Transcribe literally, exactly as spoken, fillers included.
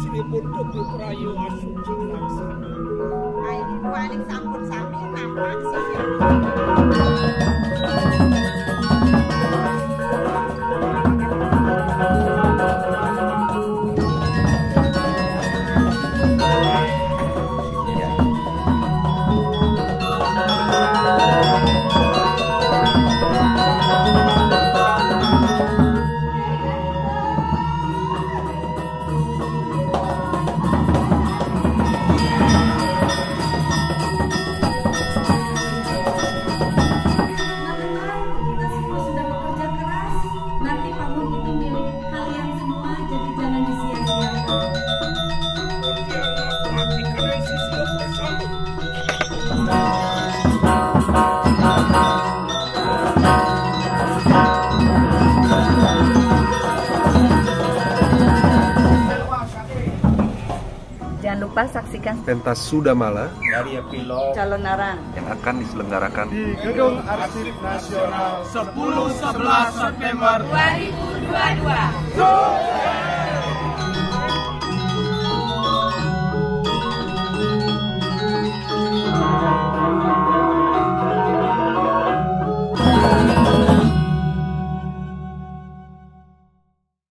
Sri Buddha Prayo Asuci Laksana. Ini paling sampun sami nampak sih. Jangan lupa saksikan pentas Sudamala Dari epilog calon arang yang akan diselenggarakan di Gedung Arsip Nasional sepuluh sebelas September dua ribu dua puluh dua.